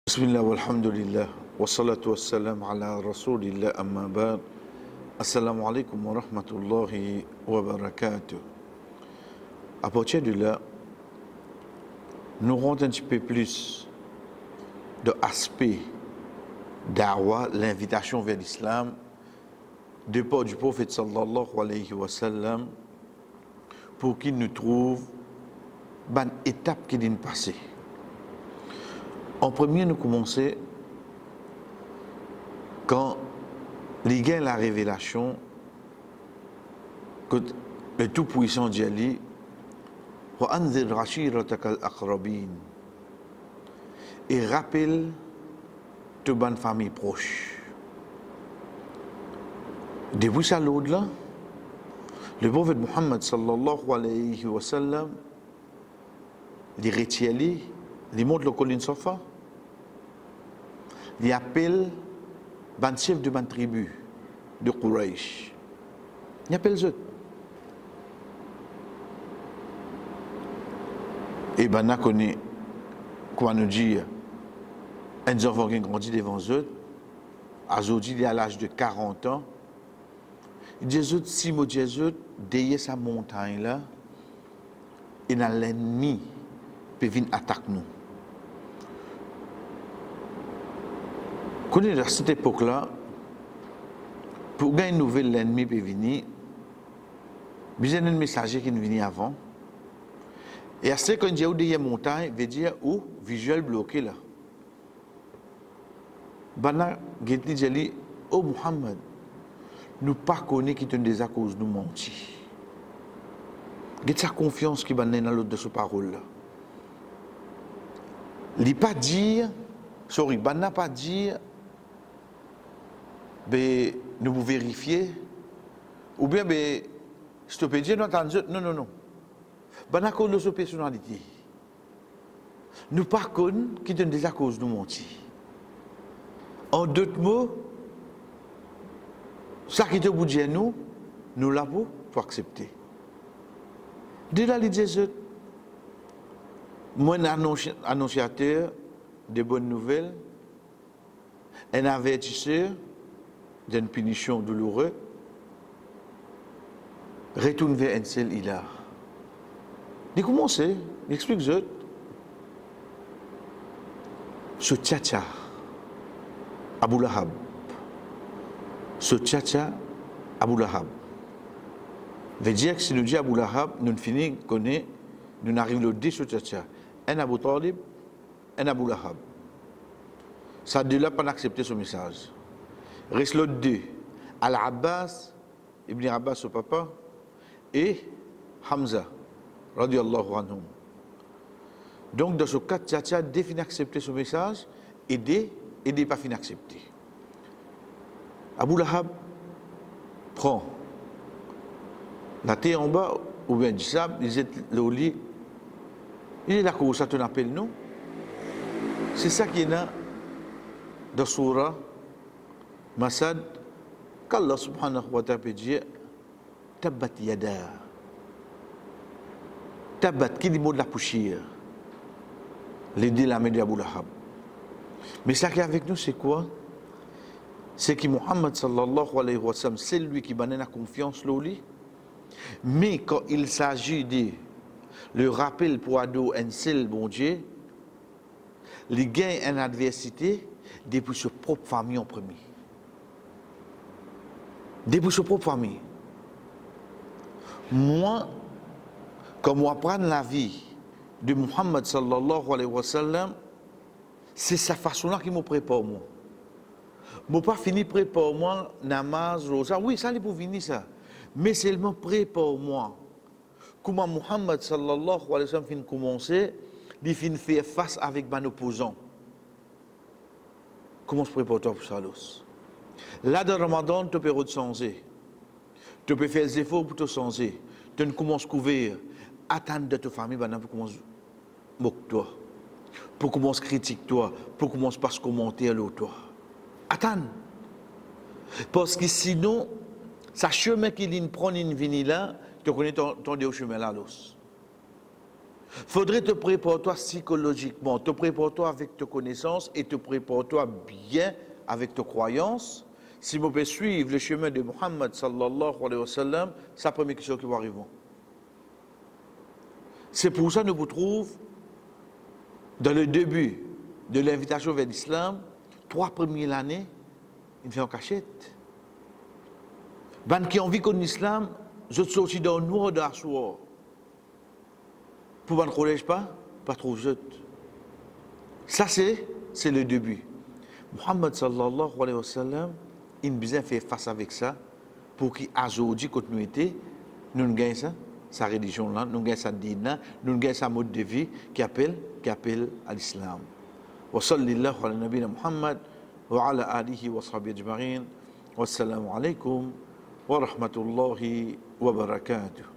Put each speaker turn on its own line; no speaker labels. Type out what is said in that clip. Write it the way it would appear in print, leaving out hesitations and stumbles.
بسم الله والحمد لله والصلاة والسلام على رسول الله أما بعد السلام عليكم ورحمة الله وبركاته. À partir de là, nous rendons un petit peu plus de aspect d'Awa, l'invitation vers l'islam, de part du prophète sallallahu alayhi wa sallam, pour qu'il nous trouve une étape qui vient passer. En premier, nous commençons quand il y a la révélation que le Tout-Puissant dit وَأَنذِرْ عَشِيرَتَكَ الْأَقْرَبِينَ et rappelle toute bonne famille proche. Depuis ça, l'au-delà, le prophète Muhammad sallallahu alayhi wa sallam, il retient, il montre le colline Safa, il appelle le chef de la tribu de Quraysh. Il appelle eux. Et ben, on connaît, comment nous dire, un enfant qui grandit devant eux, aujourd'hui, il est à l'âge de 40 ans. Il dit, si moi, Jésus, derrière sa montagne-là, il y a l'ennemi qui vient attaquer nous. À cette époque-là, pour gagner une nouvelle, l'ennemi peut venir. Il y a un messager qui vient avant. Et à ce qu'on dit où derrière montagne, veut dire où visuel bloqué là. Bana Getli dit, oh Muhammad, nous pas connaît qui te des à cause nous mentir. Get sa confiance qui va dans l'autre de ce parole là. Il pas dire, sorry, Bana pas dire. Ben, nous vous vérifier, ou bien, ben, je te peux dire, non. Ben, à cause de sa personnalité. Nous, par contre, qui donne des causes nous mentir. En d'autres mots, ça qui te vous dit nous l'avons pour accepter. Dès là, il dit, moi, un annonciateur de bonnes nouvelles, un avertisseur, d'une punition douloureuse, retourne vers un seul ilah. Il commence, il explique ce tchatcha, Abu Lahab. Ce tchatcha, Abu Lahab. Veut dire que si nous disons Abu Lahab, nous finissons connaître, nous arrivons au 10 ce tchatcha. Un Abu Talib, un Abu Lahab. Ça de là pas accepter ce message. Reste l'autre deux, Al-Abbas, Ibn Abbas, son papa, et Hamza, radiallahu anhum. Donc, dans ce cas, Tchatcha définit accepter ce message, et des pas fin accepter. Abu Lahab prend la terre en bas, ou bien du sable, il est le lit, il est là que ça te appelle nous. C'est ça qui est là, dans Surah Masad, qu'Allah subhanahu wa ta'ala peut dire Tabbat yada. Tabbat, qui dit mot de la poussière. L'aider la main d'Abu Lahab. Mais ça qui est avec nous, c'est quoi? C'est que Muhammad sallallahu alayhi wa sallam, c'est lui qui donne la confiance, l'oli. Mais quand il s'agit de le rappel pour ado un seul bon Dieu, il gagne une adversité depuis sa propre famille en premier. Depuis sa propre famille. Moi, comme moi prendre la vie de Muhammad sallallahu alayhi wa sallam, c'est sa façon-là qui me prépare moi. Je ne pas fini prépare moi, namaz, rosa. Oui, ça, c'est pour venir ça. Mais seulement prépare moi. Comment Muhammad sallallahu alayhi wa sallam fin commencer, il fin faire face avec mon opposant. Comment se prépare-toi pour ça, l'os? Là, dans le Ramadan, tu peux te changer. Tu peux faire des efforts pour te changer. Tu commences à couvrir. Attendre de ta famille, pour commencer à moquer toi. Pour commencer à critiquer toi. Pour commencer à commenter à l'autre toi. Attends. Parce que sinon, ça chemin qui prend une vie là, tu connais ton chemin là, l'os. Faudrait te préparer toi psychologiquement, te préparer toi avec tes connaissances et te préparer toi bien avec tes croyances. Si vous pouvez suivre le chemin de Muhammad sallallahu alayhi wa sallam, c'est la première question qui va arriver. C'est pour ça que nous vous trouvons dans le début de l'invitation vers l'islam, 3 premières années, il fait en cachette. Ben qui ont envie qu'on l'islam, je suis sorti dans le noir de la soie. Pour ne collège pas trop jeune. Ça c'est le début. Muhammad sallallahu alayhi wa sallam, il bien fait face avec ça pour qu'aujourd'hui, quand nous étions, nous gagnons ça, sa religion là, nous gagnons sa dîne là, nous gagnons sa mode de vie qui appelle à l'islam. Wa sallallahu ala nabina Muhammad wa ala alihi wa sahbihi ajma'in. Wassalamu alaikum wa rahmatullahi wa barakatuh.